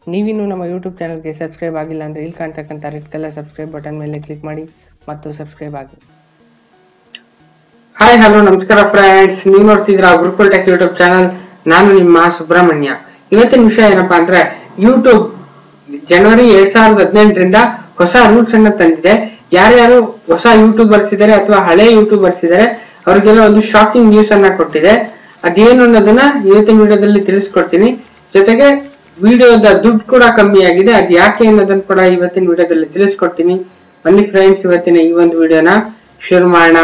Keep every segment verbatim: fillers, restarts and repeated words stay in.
ನೀವಿನ್ನೂ ನಮ್ಮ ಯೂಟ್ಯೂಬ್ ಚಾನಲ್ಗೆ ಸಬ್ಸ್ಕ್ರೈಬ್ ಆಗಿಲ್ಲ ಅಂದರೆ ಇಲ್ಲಿ ಕಾಣ್ತಕ್ಕಂಥ ರೆಡ್ ಕಲರ್ ಸಬ್ಸ್ಕ್ರೈಬ್ ಬಟನ್ ಮೇಲೆ ಕ್ಲಿಕ್ ಮಾಡಿ ಮತ್ತು ಸಬ್ಸ್ಕ್ರೈಬ್ ಆಗಿ. ಹಾಯ್ ಹಲೋ ನಮಸ್ಕಾರ ಫ್ರೆಂಡ್ಸ್, ನೀವು ನೋಡ್ತಿದ್ರ ಗುರುಕುಲ್ ಟೆಕ್ ಯೂಟ್ಯೂಬ್ ಚಾನಲ್. ನಾನು ನಿಮ್ಮ ಸುಬ್ರಹ್ಮಣ್ಯ. ಇವತ್ತಿನ ವಿಷಯ ಏನಪ್ಪಾ ಅಂದ್ರೆ, ಯೂಟ್ಯೂಬ್ ಜನವರಿ ಎರಡ್ ಸಾವಿರದ ಹದಿನೆಂಟರಿಂದ ಹೊಸ ರೂಲ್ಸ್ ಅನ್ನ ತಂದಿದೆ. ಯಾರ್ಯಾರು ಹೊಸ ಯೂಟ್ಯೂಬರ್ಸ್ ಇದಾರೆ ಅಥವಾ ಹಳೆ ಯೂಟ್ಯೂಬರ್ಸ್ ಇದಾರೆ ಅವ್ರಿಗೆಲ್ಲ ಒಂದು ಶಾಕಿಂಗ್ ನ್ಯೂಸ್ ಅನ್ನ ಕೊಟ್ಟಿದೆ. ಅದೇನು ಅನ್ನೋದನ್ನ ಇವತ್ತಿನ ವಿಡಿಯೋದಲ್ಲಿ ತಿಳಿಸ್ಕೊಡ್ತೀನಿ. ಜೊತೆಗೆ ವಿಡಿಯೋದ ದುಡ್ಡು ಕೂಡ ಕಮ್ಮಿ ಆಗಿದೆ, ಅದ್ ಯಾಕೆ ಅನ್ನೋದನ್ನ ಕೂಡ ಇವತ್ತಿನ ವಿಡಿಯೋದಲ್ಲಿ ತಿಳಿಸ್ಕೊಡ್ತೀನಿ. ಬನ್ನಿ ಫ್ರೆಂಡ್ಸ್, ಇವತ್ತಿನ ಈ ಒಂದು ವಿಡಿಯೋನ ಶುರು ಮಾಡೋಣ.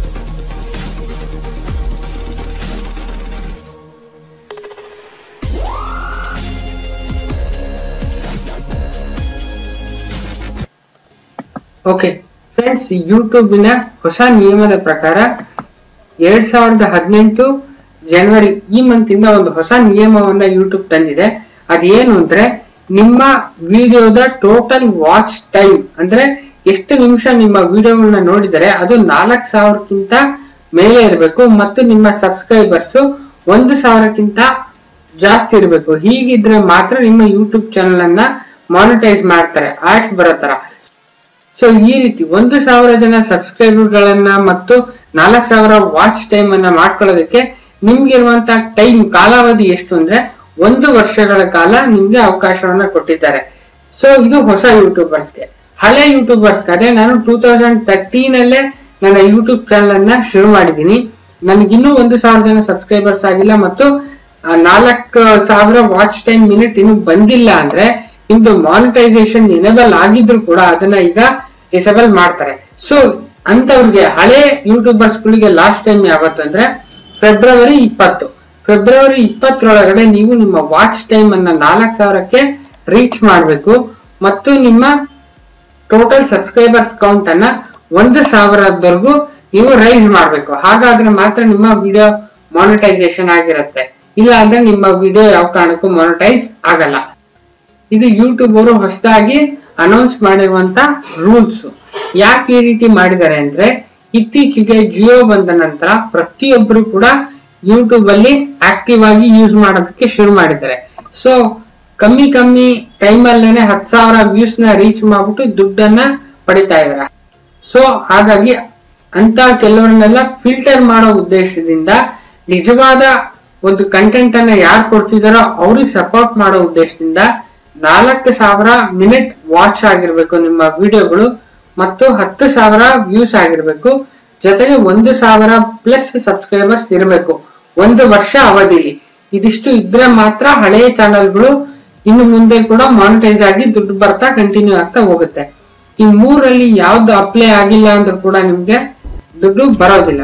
ಓಕೆ ಫ್ರೆಂಡ್ಸ್, ಯೂಟ್ಯೂಬಿನ ಹೊಸ ನಿಯಮದ ಪ್ರಕಾರ ಎರಡ್ ಸಾವಿರದ ಹದಿನೆಂಟು ಜನವರಿ ಈ ಮಂತ್ ಇಂದ ಒಂದು ಹೊಸ ನಿಯಮವನ್ನ ಯೂಟ್ಯೂಬ್ ತಂದಿದೆ. ಅದೇನು ಅಂದ್ರೆ, ನಿಮ್ಮ ವಿಡಿಯೋದ ಟೋಟಲ್ ವಾಚ್ ಟೈಮ್ ಅಂದ್ರೆ ಎಷ್ಟು ನಿಮಿಷ ನಿಮ್ಮ ವಿಡಿಯೋಗಳನ್ನ ನೋಡಿದರೆ ಅದು ನಾಲ್ಕು ಸಾವಿರಕ್ಕಿಂತ ಮೇಲೆ ಇರಬೇಕು ಮತ್ತು ನಿಮ್ಮ ಸಬ್ಸ್ಕ್ರೈಬರ್ಸ್ ಒಂದು ಸಾವಿರಕ್ಕಿಂತ ಜಾಸ್ತಿ ಇರಬೇಕು. ಹೀಗಿದ್ರೆ ಮಾತ್ರ ನಿಮ್ಮ ಯೂಟ್ಯೂಬ್ ಚಾನಲ್ ಅನ್ನ ಮಾನಿಟೈಸ್ ಮಾಡ್ತಾರೆ, ಆಡ್ಸ್ ಬರೋ ತರ. ಸೊ ಈ ರೀತಿ ಒಂದು ಸಾವಿರ ಜನ ಸಬ್ಸ್ಕ್ರೈಬರ್ ಗಳನ್ನ ಮತ್ತು ನಾಲ್ಕು ಸಾವಿರ ವಾಚ್ ಟೈಮ್ ಅನ್ನ ಮಾಡ್ಕೊಳ್ಳೋದಕ್ಕೆ ನಿಮ್ಗೆ ಇರುವಂತ ಟೈಮ್ ಕಾಲಾವಧಿ ಎಷ್ಟು ಅಂದ್ರೆ ಒಂದು ವರ್ಷಗಳ ಕಾಲ ನಿಮ್ಗೆ ಅವಕಾಶವನ್ನ ಕೊಟ್ಟಿದ್ದಾರೆ. ಸೊ ಇದು ಹೊಸ ಯೂಟ್ಯೂಬರ್ಸ್ಗೆ. ಹಳೆ ಯೂಟ್ಯೂಬರ್ಸ್ಗೆ ಅದೇ ನಾನು ಟೂ ತೌಸಂಡ್ ತರ್ಟೀನ್ ಅಲ್ಲೇ ನನ್ನ ಯೂಟ್ಯೂಬ್ ಚಾನಲ್ ಅನ್ನ ಶುರು ಮಾಡಿದೀನಿ. ನನಗಿನ್ನೂ ಒಂದು ಸಾವಿರ ಜನ ಸಬ್ಸ್ಕ್ರೈಬರ್ಸ್ ಆಗಿಲ್ಲ ಮತ್ತು ನಾಲ್ಕು ಸಾವಿರ ವಾಚ್ ಟೈಮ್ ಮಿನಿಟ್ ಇನ್ನು ಬಂದಿಲ್ಲ ಅಂದ್ರೆ ನಿಮ್ದು ಮಾನಿಟೈಸೇಷನ್ ಎನೇಬಲ್ ಆಗಿದ್ರು ಕೂಡ ಅದನ್ನ ಈಗ ಡಿಸೇಬಲ್ ಮಾಡ್ತಾರೆ. ಸೊ ಅಂತವ್ರಿಗೆ ಹಳೆ ಯೂಟ್ಯೂಬರ್ಸ್ ಗಳಿಗೆ ಲಾಸ್ಟ್ ಟೈಮ್ ಯಾವತ್ತು ಅಂದ್ರೆ ಫೆಬ್ರವರಿ ಇಪ್ಪತ್ತು ಫೆಬ್ರವರಿ ಇಪ್ಪತ್ತರೊಳಗಡೆ ನೀವು ನಿಮ್ಮ ವಾಚ್ ಟೈಮ್ ಅನ್ನ ನಾಲ್ಕು ಸಾವಿರಕ್ಕೆ ರೀಚ್ ಮಾಡಬೇಕು ಮತ್ತು ನಿಮ್ಮ ಟೋಟಲ್ ಸಬ್ಸ್ಕ್ರೈಬರ್ಸ್ ಕೌಂಟ್ ಅನ್ನ ಒಂದು ಸಾವಿರದವರೆಗೂ ನೀವು ರೈಸ್ ಮಾಡಬೇಕು. ಹಾಗಾದ್ರೆ ಮಾತ್ರ ನಿಮ್ಮ ವಿಡಿಯೋ ಮಾನಿಟೈಸೇಷನ್ ಆಗಿರುತ್ತೆ. ಇಲ್ಲ ಅಂದ್ರೆ ನಿಮ್ಮ ವಿಡಿಯೋ ಯಾವ ಕಾರಣಕ್ಕೂ ಮಾನಿಟೈಸ್ ಆಗಲ್ಲ. ಇದು ಯೂಟ್ಯೂಬ್ ಅವರು ಹೊಸದಾಗಿ ಅನೌನ್ಸ್ ಮಾಡಿರುವಂತ ರೂಲ್ಸ್. ಯಾಕೆ ಈ ರೀತಿ ಮಾಡಿದ್ದಾರೆ ಅಂದ್ರೆ, ಇತ್ತೀಚೆಗೆ ಜಿಯೋ ಬಂದ ನಂತರ ಪ್ರತಿಯೊಬ್ಬರು ಕೂಡ ಯೂಟ್ಯೂಬ್ ಅಲ್ಲಿ ಆಕ್ಟಿವ್ ಆಗಿ ಯೂಸ್ ಮಾಡೋದಕ್ಕೆ ಶುರು ಮಾಡಿದ್ದಾರೆ. ಸೊ ಕಮ್ಮಿ ಕಮ್ಮಿ ಟೈಮ್ ಅಲ್ಲೇನೆ ಹತ್ತು ಸಾವಿರ ವ್ಯೂಸ್ ನ ರೀಚ್ ಮಾಡ್ಬಿಟ್ಟು ದುಡ್ಡನ್ನ ಪಡಿತಾ ಇದಾರೆ. ಸೊ ಹಾಗಾಗಿ ಅಂತ ಕೆಲವರನ್ನೆಲ್ಲ ಫಿಲ್ಟರ್ ಮಾಡೋ ಉದ್ದೇಶದಿಂದ ನಿಜವಾದ ಒಂದು ಕಂಟೆಂಟ್ ಅನ್ನ ಯಾರು ಕೊಡ್ತಿದಾರೋ ಅವ್ರಿಗೆ ಸಪೋರ್ಟ್ ಮಾಡೋ ಉದ್ದೇಶದಿಂದ ನಾಲ್ಕು ಸಾವಿರ ಮಿನಿಟ್ ವಾಚ್ ಆಗಿರ್ಬೇಕು ನಿಮ್ಮ ವಿಡಿಯೋಗಳು ಮತ್ತು ಹತ್ತು ಸಾವಿರ ವ್ಯೂಸ್ ಆಗಿರ್ಬೇಕು. ಜೊತೆಗೆ ಒಂದು ಸಾವಿರ ಪ್ಲಸ್ ಸಬ್ಸ್ಕ್ರೈಬರ್ಸ್ ಇರಬೇಕು ಒಂದು ವರ್ಷ ಅವಧಿಲಿ. ಇದಿಷ್ಟು ಇದ್ರೆ ಮಾತ್ರ ಹಳೆಯ ಚಾನೆಲ್ಗಳು ಇನ್ನು ಮುಂದೆ ಕೂಡ ಮಾನಿಟೈಸ್ ಆಗಿ ದುಡ್ಡು ಬರ್ತಾ ಕಂಟಿನ್ಯೂ ಆಗ್ತಾ ಹೋಗುತ್ತೆ. ಈ ಮೂರಲ್ಲಿ ಯಾವ್ದು ಅಪ್ಲೈ ಆಗಿಲ್ಲ ಅಂದ್ರೂ ಕೂಡ ನಿಮ್ಗೆ ದುಡ್ಡು ಬರೋದಿಲ್ಲ.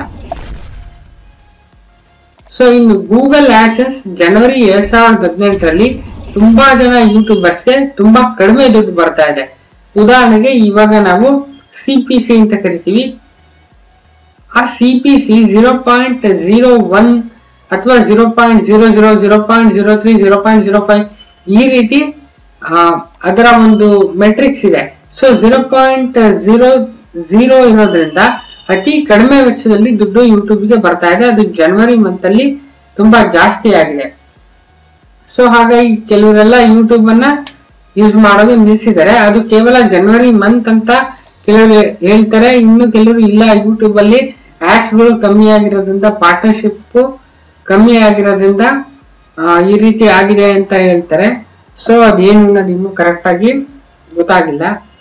ಸೊ ಇನ್ನು ಗೂಗಲ್ ಆಡ್ಸೆನ್ಸ್ ಜನವರಿ ಎರಡ್ ಸಾವಿರದ ಹದಿನೆಂಟರಲ್ಲಿ ತುಂಬಾ ಜನ ಯೂಟ್ಯೂಬರ್ಸ್ಗೆ ತುಂಬಾ ಕಡಿಮೆ ದುಡ್ಡು ಬರ್ತಾ ಇದೆ. ಉದಾಹರಣೆಗೆ ಇವಾಗ ನಾವು ಸಿ ಪಿ ಸಿ ಅಂತ ಕರಿತೀವಿ. ಆ C P C zero point zero one ಅಥವಾ zero point zero zero zero point zero three zero point zero five ಈ ರೀತಿ ಅದರ ಒಂದು ಮೆಟ್ರಿಕ್ಸ್ ಇದೆ. So zero point zero zero ಇರೋದ್ರಿಂದ ಅತಿ ಕಡಿಮೆ ವೆಚ್ಚದಲ್ಲಿ ದುಡ್ಡು ಯೂಟ್ಯೂಬ್ಗೆ ಬರ್ತಾ ಇದೆ. ಅದು ಜನವರಿ ಮಂತ್ ಅಲ್ಲಿ ತುಂಬಾ ಜಾಸ್ತಿ ಆಗಿದೆ. ಸೊ ಹಾಗಾಗಿ ಕೆಲವರೆಲ್ಲ ಯೂಟ್ಯೂಬ್ ಅನ್ನ ಯೂಸ್ ಮಾಡೋದು ನಿಲ್ಸಿದ್ದಾರೆ. ಅದು ಕೇವಲ ಜನವರಿ ಮಂತ್ ಅಂತ ಕೆಲವರು ಹೇಳ್ತಾರೆ, ಇನ್ನು ಕೆಲವರು ಇಲ್ಲ ಯೂಟ್ಯೂಬ್ ಅಲ್ಲಿ ಆಡ್ಸ್ ಗಳು ಕಮ್ಮಿ ಆಗಿರೋದ್ರಿಂದ, ಪಾರ್ಟ್ನರ್ಶಿಪ್ ಕಮ್ಮಿ ಆಗಿರೋದ್ರಿಂದ ಈ ರೀತಿ ಆಗಿದೆ ಅಂತ ಹೇಳ್ತಾರೆ. ಸೊ ಅದೇನು ಅನ್ನೋದು ಇನ್ನೂ ಕರೆಕ್ಟ್ ಆಗಿ ಗೊತ್ತಾಗಿಲ್ಲ.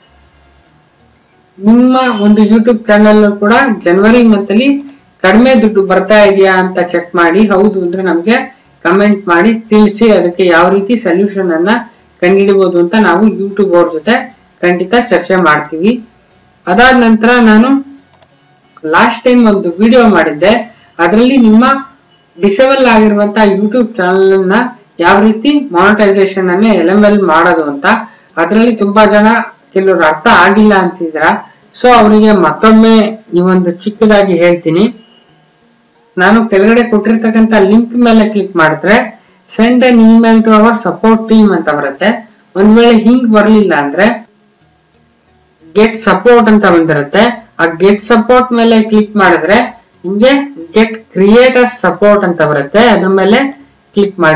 ನಿಮ್ಮ ಒಂದು ಯೂಟ್ಯೂಬ್ ಚಾನಲ್ ಕೂಡ ಜನವರಿ ಮಂತ್ ಅಲ್ಲಿ ಕಡಿಮೆ ದುಡ್ಡು ಬರ್ತಾ ಇದೆಯಾ ಅಂತ ಚೆಕ್ ಮಾಡಿ. ಹೌದು ಅಂದ್ರೆ ನಮ್ಗೆ ಕಮೆಂಟ್ ಮಾಡಿ ತಿಳಿಸಿ, ಅದಕ್ಕೆ ಯಾವ ರೀತಿ ಸೊಲ್ಯೂಷನ್ ಅನ್ನ ಕಂಡುಹಿಡಬಹುದು ಅಂತ ನಾವು ಯೂಟ್ಯೂಬ್ ಅವ್ರ ಜೊತೆ ಖಂಡಿತ ಚರ್ಚೆ ಮಾಡ್ತೀವಿ. ಅದಾದ ನಂತರ ನಾನು ಲಾಸ್ಟ್ ಟೈಮ್ ಒಂದು ವಿಡಿಯೋ ಮಾಡಿದ್ದೆ, ಅದರಲ್ಲಿ ನಿಮ್ಮ ಡಿಸೇಬಲ್ ಆಗಿರುವಂತಹ ಯೂಟ್ಯೂಬ್ ಚಾನಲ್ ಅನ್ನ ಯಾವ ರೀತಿ ಮಾನಿಟೈಸೇಷನ್ ಅನ್ನ ಎಲೆಮೆಲ್ ಮಾಡೋದು ಅಂತ. ಅದರಲ್ಲಿ ತುಂಬಾ ಜನ ಕೆಲವರು ಅರ್ಥ ಆಗಿಲ್ಲ ಅಂತಿದ್ರ. ಸೊ ಅವರಿಗೆ ಮತ್ತೊಮ್ಮೆ ಈ ಒಂದು ಚಿಕ್ಕದಾಗಿ ಹೇಳ್ತೀನಿ. ನಾನು ಕೆಳಗಡೆ ಕೊಟ್ಟಿರ್ತಕ್ಕಂಥ ಲಿಂಕ್ ಮೇಲೆ ಕ್ಲಿಕ್ ಮಾಡಿದ್ರೆ send an email to our support team ಅಂತ ಬರುತ್ತೆ. ಒಂದ್ ವೇಳೆ ಹಿಂಗ್ ಬರ್ಲಿಲ್ಲ ಅಂದ್ರೆ ಗೆಟ್ ಸಪೋರ್ಟ್ ಅಂತ ಬಂದಿರುತ್ತೆ. ಆ ಗೆಟ್ ಸಪೋರ್ಟ್ ಮೇಲೆ ಕ್ಲಿಕ್ ಮಾಡಿದ್ರೆ ನಿಮ್ಗೆ ಗೆಟ್ ಕ್ರಿಯೇಟರ್ ಸಪೋರ್ಟ್ ಅಂತ ಬರುತ್ತೆ. ಅದ್ರ ಮೇಲೆ ಕ್ಲಿಕ್ ಮಾಡಿ.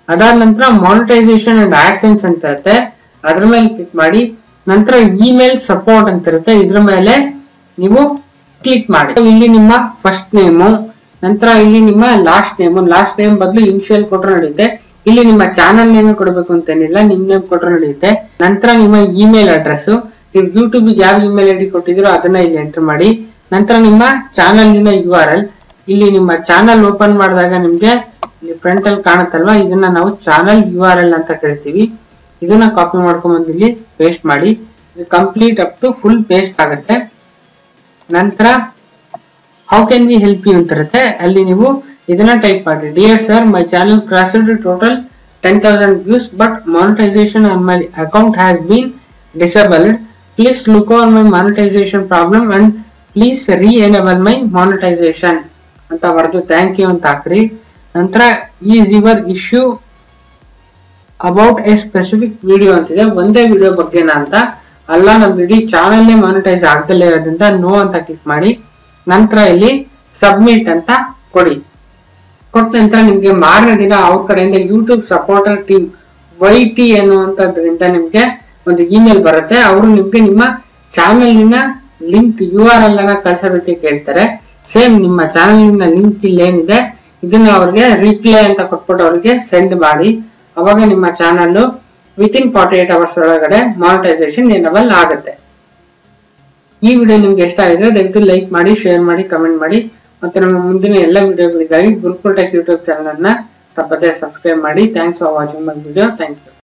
ಅದಾದ ನಂತರ ಮಾನಿಟೈಸೇಷನ್ ಅಂಡ್ ಆಡ್ಸೆನ್ಸ್ ಅಂತ ಇರುತ್ತೆ, ಅದ್ರ ಮೇಲೆ ಕ್ಲಿಕ್ ಮಾಡಿ. ನಂತರ ಇಮೇಲ್ ಸಪೋರ್ಟ್ ಅಂತ ಇರುತ್ತೆ, ಇದ್ರ ಮೇಲೆ ನೀವು ಕ್ಲಿಕ್ ಮಾಡಿ. ಇಲ್ಲಿ ನಿಮ್ಮ ಫಸ್ಟ್ ನೇಮು, ನಂತರ ಇಲ್ಲಿ ನಿಮ್ಮ ಲಾಸ್ಟ್ ನೇಮು, ಲಾಸ್ಟ್ ನೇಮ್ ಬದಲು ಇನಿಷಿಯಲ್ ಕೊಟ್ಟರು ನಡೆಯುತ್ತೆ. ಇಲ್ಲಿ ನಿಮ್ಮ ಚಾನಲ್ ನೇಮ್ ಕೊಡಬೇಕು ಅಂತೇನಿಲ್ಲ, ನಿಮ್ ನೇಮ್ ಕೊಟ್ಟರು ನಡೆಯುತ್ತೆ. ನಂತರ ನಿಮ್ಮ ಇಮೇಲ್ ಅಡ್ರೆಸ್, ನೀವು ಯೂಟ್ಯೂಬ್ ಯಾವ ಇಮೇಲ್ ಐ ಡಿ ಕೊಟ್ಟಿದ್ರೋ ಅದನ್ನ ಇಲ್ಲಿ ಎಂಟರ್ ಮಾಡಿ. ನಂತರ ನಿಮ್ಮ ಚಾನಲ್ ಯು ಆರ್ ಎಲ್, ಇಲ್ಲಿ ನಿಮ್ಮ ಚಾನಲ್ ಓಪನ್ ಮಾಡಿದಾಗ ನಿಮ್ಗೆ ಇಲ್ಲಿ ಫ್ರಂಟ್ ಅಲ್ಲಿ ಕಾಣುತ್ತಲ್ವಾ, ಇದನ್ನ ನಾವು ಚಾನಲ್ ಯು ಆರ್ ಎಲ್ ಅಂತ ಕರಿತೀವಿ. ಇದನ್ನ ಕಾಪಿ ಮಾಡ್ಕೊಂಡ್ ಬಂದು ಇಲ್ಲಿ ಪೇಸ್ಟ್ ಮಾಡಿ. ಇದು complete up to full paste ಆಗುತ್ತೆ. ನಂತರ how can we help you ಅಂತ ಇರುತ್ತೆ, ಅಲ್ಲಿ ನೀವು ಇದನ್ನ ಟೈಪ್ ಮಾಡಿ. Dear sir, my channel crossed total ten thousand views but monetisation on my account has been disabled. Please look over my monetization problem and please re-enable my monetization ಅಂತ ಬರೆದು thank you ಅಂತ ಹಾಕ್ರಿ. ನಂತರ is your issue about a specific video ಅಂತಿದೆ, ಒಂದೇ video ಬಗ್ಗೆನಾ ಅಂತ. ಅಲ್ಲ, ನಮ್ಮ ಇಡೀ ಚಾನಲ್ ಮಾನಿಟೈಸ್ ಆಗದಲ್ಲೇ ಇರೋದ್ರಿಂದ ನೋ ಅಂತ ಕ್ಲಿಕ್ ಮಾಡಿ. ನಂತರ ಇಲ್ಲಿ ಸಬ್ಮಿಟ್ ಅಂತ ಕೊಡಿ. ಕೊಟ್ಟ ನಂತರ ನಿಮ್ಗೆ ಮಾರನೇ ದಿನ ಅವ್ರ ಕಡೆಯಿಂದ YouTube supporter team Y T ಅನ್ನುವಂಥದ್ರಿಂದ ನಿಮ್ಗೆ ಒಂದು ಇಮೇಲ್ ಬರುತ್ತೆ. ಅವರು ನಿಮ್ಗೆ ನಿಮ್ಮ ಚಾನೆಲ್ನ ಲಿಂಕ್ ಯು ಆರ್ ಎಲ್ ಅನ್ನ ಕಳ್ಸೋದಕ್ಕೆ ಕೇಳ್ತಾರೆ. ಸೇಮ್ ನಿಮ್ಮ ಚಾನೆಲ್ನ ಲಿಂಕ್ ಇಲ್ಲಿ ಏನಿದೆ ಇದನ್ನ ಅವ್ರಿಗೆ ರಿಪ್ಲೈ ಅಂತ ಕೊಟ್ಬಿಟ್ಟು ಅವ್ರಿಗೆ ಸೆಂಡ್ ಮಾಡಿ. ಅವಾಗ ನಿಮ್ಮ channel within forty eight hours ಒಳಗಡೆ ಮಾನಿಟೈಸೇಷನ್ ಎನೇಬಲ್ ಆಗುತ್ತೆ. ಈ ವಿಡಿಯೋ ನಿಮ್ಗೆ ಇಷ್ಟ ಆಗಿದ್ರೆ ದಯವಿಟ್ಟು ಲೈಕ್ ಮಾಡಿ, ಶೇರ್ ಮಾಡಿ, ಕಮೆಂಟ್ ಮಾಡಿ. ಮತ್ತೆ ನಮ್ಮ ಮುಂದಿನ ಎಲ್ಲ ವಿಡಿಯೋಗಳಿಗಾಗಿ ಗುರುಕುಲ್ ಟೆಕ್ ಯೂಟ್ಯೂಬ್ ಚಾನಲ್ ಅನ್ನ ತಪ್ಪದೇ ಸಬ್ಸ್ಕ್ರೈಬ್ ಮಾಡಿ. Thanks for watching my video. Thank you.